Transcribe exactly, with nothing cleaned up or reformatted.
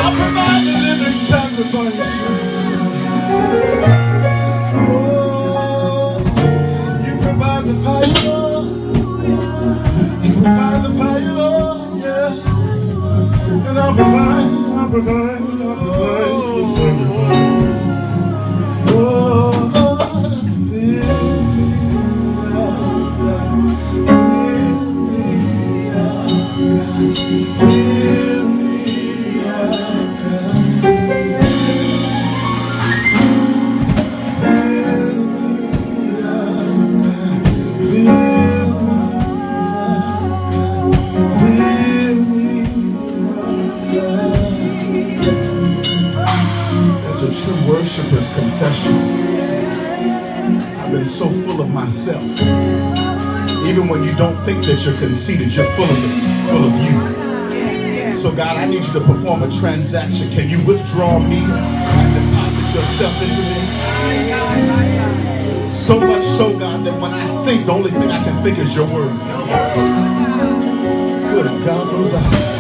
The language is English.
I'll provide the living sacrifice. Oh, you provide the fire, Lord. You provide the fire, Lord, yeah. And I'll provide, I'll provide, I'll provide the sacrifice. Oh, worshiper's confession. I've been so full of myself. Even when you don't think that you're conceited, you're full of it, full of you. So God, I need you to perform a transaction. Can you withdraw me and deposit yourself into me? So much so, God, that when I think, the only thing I can think is your word. Good God, those eyes.